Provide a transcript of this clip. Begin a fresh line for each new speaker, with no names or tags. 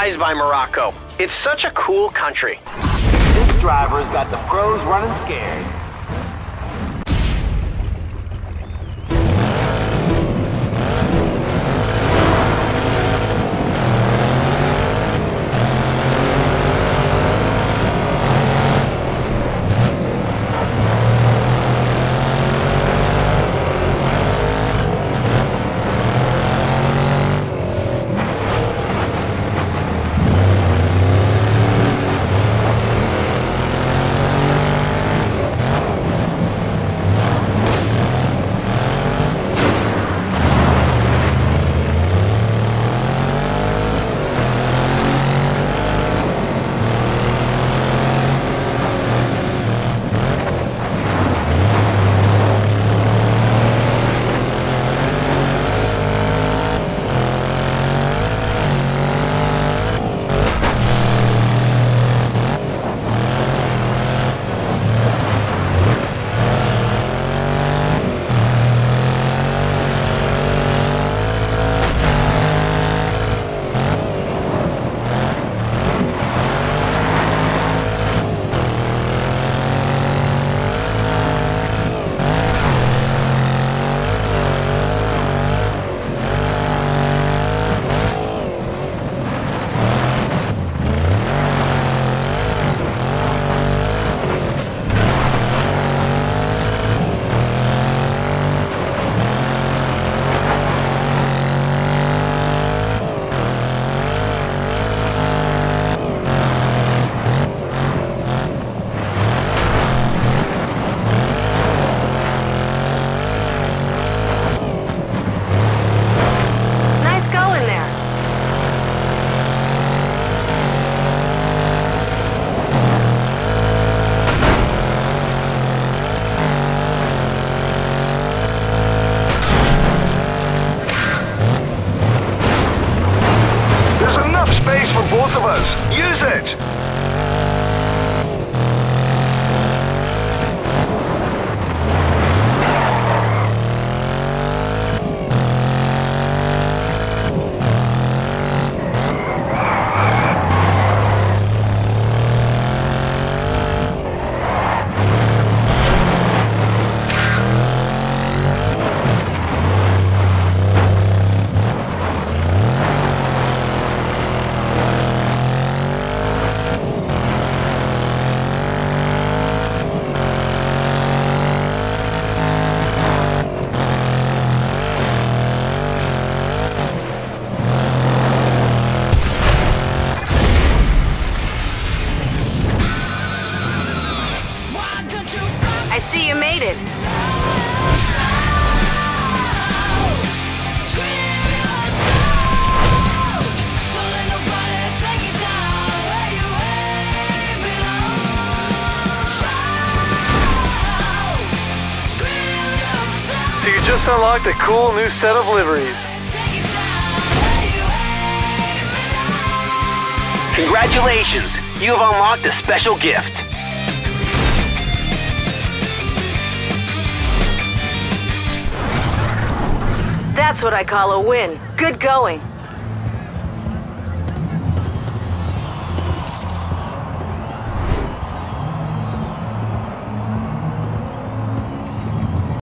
mesmerized by Morocco. It's such a cool country.
This driver's got the pros running scared.
Both of us. Use it!
I see you made it.
So you just unlocked a cool new set of liveries.
Congratulations! You have unlocked a special gift.
That's what I call a win. Good going.